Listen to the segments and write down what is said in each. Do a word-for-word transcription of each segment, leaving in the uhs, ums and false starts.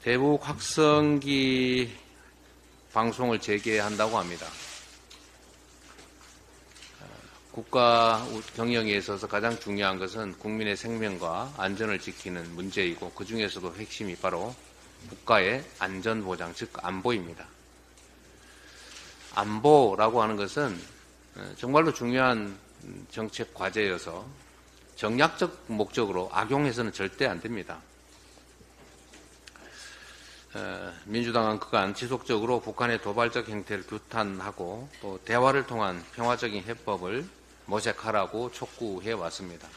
대북 확성기 방송을 재개한다고 합니다. 국가 경영에 있어서 가장 중요한 것은 국민의 생명과 안전을 지키는 문제이고 그 중에서도 핵심이 바로 국가의 안전보장, 즉 안보입니다. 안보라고 하는 것은 정말로 중요한 정책 과제여서 정략적 목적으로 악용해서는 절대 안 됩니다. 민주당은 그간 지속적으로 북한의 도발적 행태를 규탄하고 또 대화를 통한 평화적인 해법을 모색하라고 촉구해 왔습니다.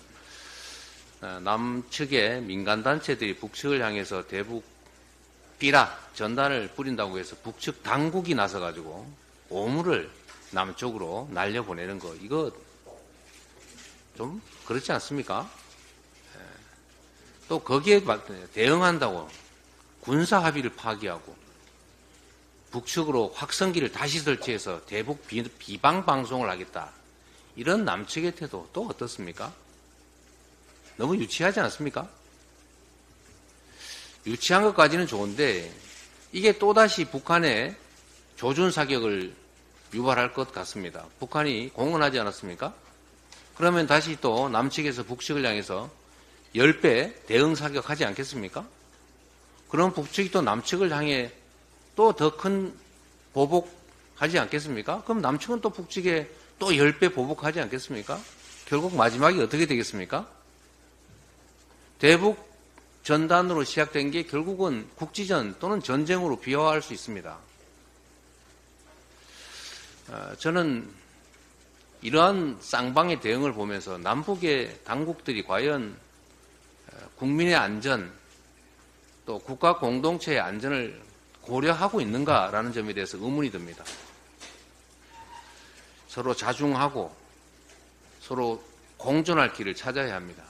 남측의 민간단체들이 북측을 향해서 대북 삐라 전단을 뿌린다고 해서 북측 당국이 나서가지고 오물을 남쪽으로 날려보내는 거, 이거 좀 그렇지 않습니까? 또 거기에 대응한다고 군사 합의를 파기하고 북측으로 확성기를 다시 설치해서 대북 비방 방송을 하겠다, 이런 남측의 태도 또 어떻습니까? 너무 유치하지 않습니까? 유치한 것까지는 좋은데 이게 또다시 북한의 조준 사격을 유발할 것 같습니다. 북한이 공언하지 않았습니까? 그러면 다시 또 남측에서 북측을 향해서 십 배 대응 사격하지 않겠습니까? 그럼 북측이 또 남측을 향해 또 더 큰 보복하지 않겠습니까? 그럼 남측은 또 북측에 또 십 배 보복하지 않겠습니까? 결국 마지막이 어떻게 되겠습니까? 대북 전단으로 시작된 게 결국은 국지전 또는 전쟁으로 비화할 수 있습니다. 저는 이러한 쌍방의 대응을 보면서 남북의 당국들이 과연 국민의 안전 또 국가 공동체의 안전을 고려하고 있는가라는 점에 대해서 의문이 듭니다. 서로 자중하고 서로 공존할 길을 찾아야 합니다.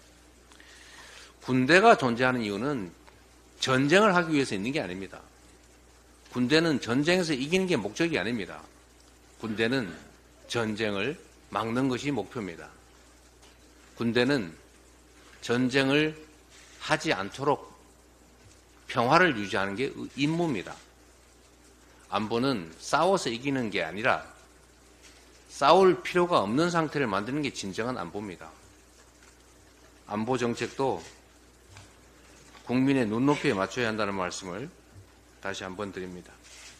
군대가 존재하는 이유는 전쟁을 하기 위해서 있는 게 아닙니다. 군대는 전쟁에서 이기는 게 목적이 아닙니다. 군대는 전쟁을 막는 것이 목표입니다. 군대는 전쟁을 하지 않도록 평화를 유지하는 게 임무입니다. 안보는 싸워서 이기는 게 아니라 싸울 필요가 없는 상태를 만드는 게 진정한 안보입니다. 안보 정책도 국민의 눈높이에 맞춰야 한다는 말씀을 다시 한번 드립니다.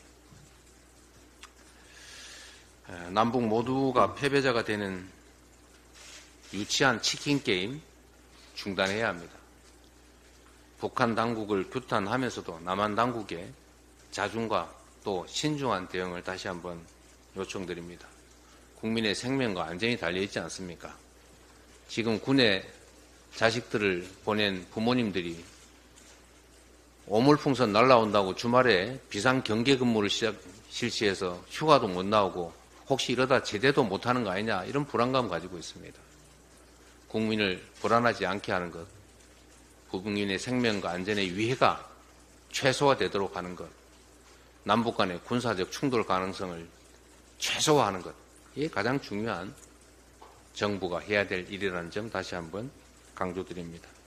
남북 모두가 패배자가 되는 유치한 치킨 게임 중단해야 합니다. 북한 당국을 규탄하면서도 남한 당국의 자중과 또 신중한 대응을 다시 한번 요청드립니다. 국민의 생명과 안전이 달려있지 않습니까? 지금 군에 자식들을 보낸 부모님들이 오물풍선 날라온다고 주말에 비상경계 근무를 시작, 실시해서 휴가도 못 나오고 혹시 이러다 제대도 못하는 거 아니냐, 이런 불안감 가지고 있습니다. 국민을 불안하지 않게 하는 것, 국민의 생명과 안전의 위해가 최소화되도록 하는 것, 남북 간의 군사적 충돌 가능성을 최소화하는 것, 이게 가장 중요한 정부가 해야 될 일이라는 점 다시 한번 강조드립니다.